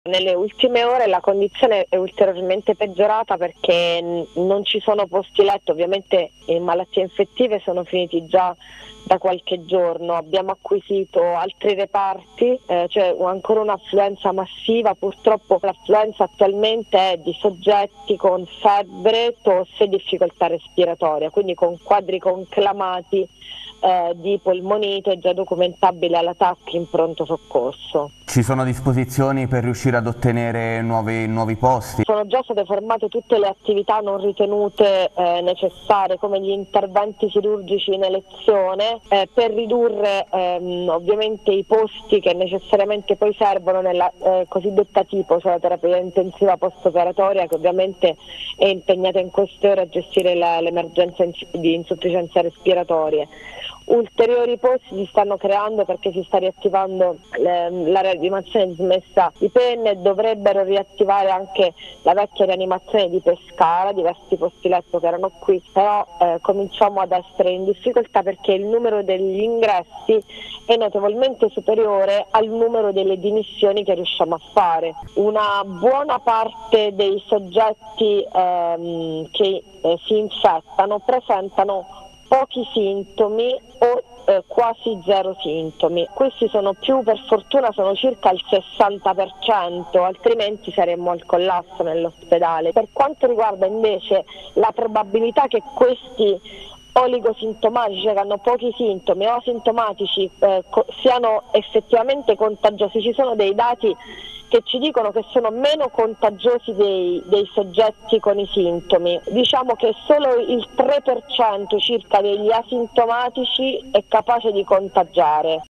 Nelle ultime ore la condizione è ulteriormente peggiorata perché non ci sono posti letto, ovviamente in malattie infettive sono finiti già da qualche giorno, abbiamo acquisito altri reparti, c'è ancora un'affluenza massiva, purtroppo l'affluenza attualmente è di soggetti con febbre, tosse e difficoltà respiratoria, quindi con quadri conclamati di polmonite già documentabile alla TAC in pronto soccorso. Ci sono disposizioni per riuscire ad ottenere nuovi posti? Sono già state fermate tutte le attività non ritenute necessarie, come gli interventi chirurgici in elezione, per ridurre ovviamente i posti che necessariamente poi servono nella cosiddetta tipo, cioè la terapia intensiva post-operatoria, che ovviamente è impegnata in queste ore a gestire l'emergenza di insufficienza respiratorie. Ulteriori posti si stanno creando perché si sta riattivando la rianimazione dismessa di Penne, dovrebbero riattivare anche la vecchia rianimazione di Pescara, diversi posti letto che erano qui, però cominciamo ad essere in difficoltà perché il numero degli ingressi è notevolmente superiore al numero delle dimissioni che riusciamo a fare. Una buona parte dei soggetti che si infettano presentano pochi sintomi o quasi zero sintomi. Questi sono per fortuna sono circa il 60%, altrimenti saremmo al collasso nell'ospedale. Per quanto riguarda invece la probabilità che questi oligosintomatici, cioè che hanno pochi sintomi o asintomatici, siano effettivamente contagiosi, ci sono dei dati che ci dicono che sono meno contagiosi dei soggetti con i sintomi. Diciamo che solo il 3% circa degli asintomatici è capace di contagiare.